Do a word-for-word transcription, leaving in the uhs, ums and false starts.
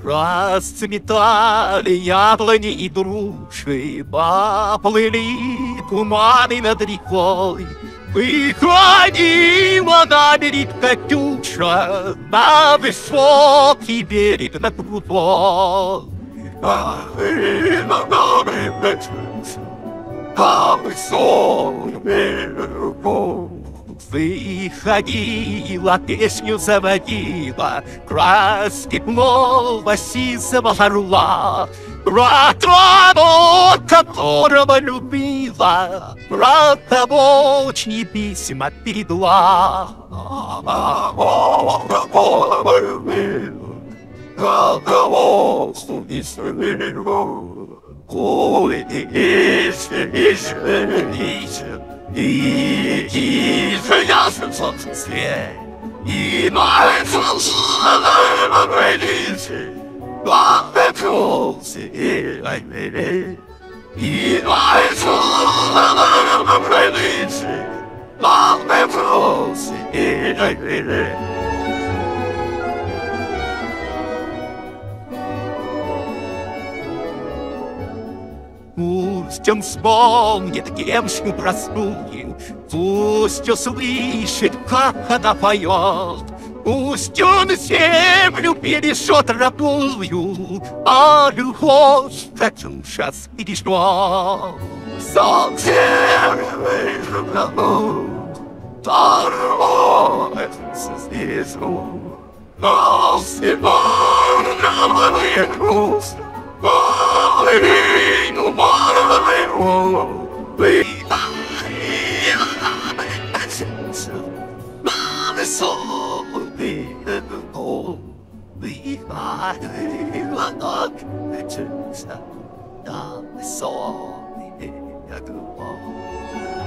Расцветали яблони и груши, поплыли туманы над рекой. Выходила на берег Катюша, на высокий берег, на крутой. По высокому берегу выходила, песню заводила, краски нового сизого орла. Про того, которого любила, про того, чьи письма передала. Про того, что не свернул. Ой, иди, иди, иди, иди, ясен солнце свет, и на солнце на границе, отпёрся и айвери, и на солнце на границе, отпёрся и айвери. Пусть он вспомнит гемшню простую, пусть услышит, как она поет, пусть он землю перешет рабую, а любовь Катюша перешла. Солнце выжглянул, торвается снизу, но сегодня мне грустно. Половину моего выдохнется на высокий берегу, выдохнется на высокий берегу.